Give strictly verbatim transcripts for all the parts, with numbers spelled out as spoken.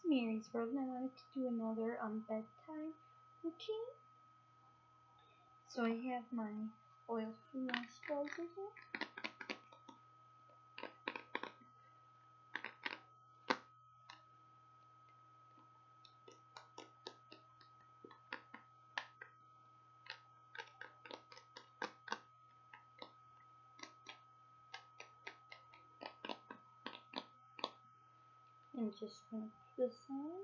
Mary's World, and I wanted to do another um bedtime routine. So I have my oil-free moisturizer here. And just going to put this on.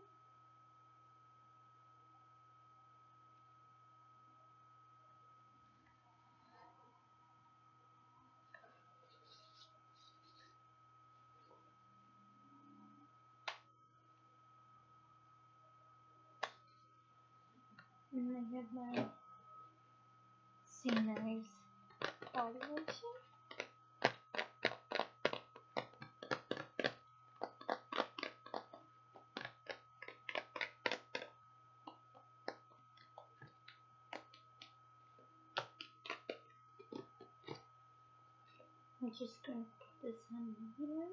And I have my Saint Ives body lotion. I'm just going to put this on here.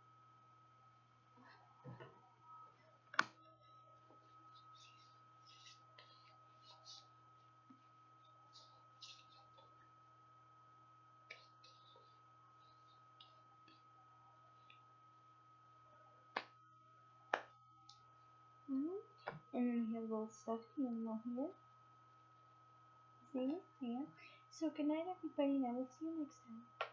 Mm-hmm. And then we have a little stuffed animal here. See? Yeah. So good night, everybody, and I will see you next time.